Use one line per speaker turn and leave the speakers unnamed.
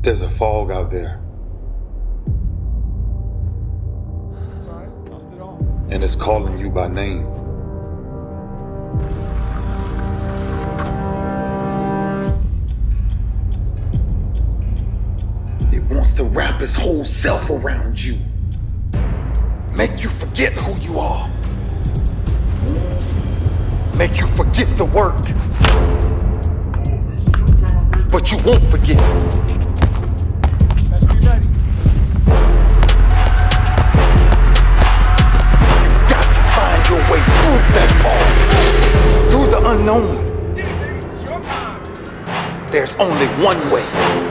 There's a fog out there.
It's all right. Dust it off.
And it's calling you by name. It wants to wrap its whole self around you. Make you forget who you are. Make you forget the work. But you won't forget.
Let's be ready.
You've got to find your way through that fog. Through the unknown.
It's your time.
There's only one way.